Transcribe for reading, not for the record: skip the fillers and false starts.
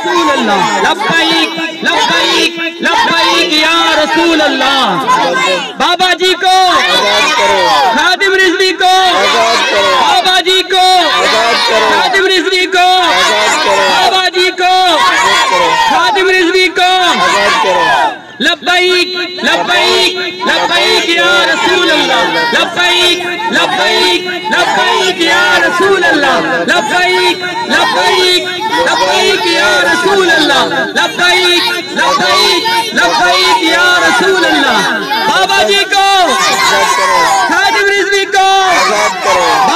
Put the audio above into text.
रसूल अल्लाह, लब्बैक लब्बैक लब्बैक या रसूल अल्लाह। बाबा जी को खादिम रिजवी को, बाबा जी को खादिम रिजवी को, बाबा जी को खादिम रिजवी को। लब्बैक लब्बैक लब्बैक या रसूल अल्लाह, लब्बैक लब्बैक लब्बैक या रसूल अल्लाह, लब्बैक लब्बैक लब्बैक या रसूल अल्लाह, लब्बैक लब्बैक लब्बैक या रसूल अल्लाह। बाबा जी को खादिम रिजवी को,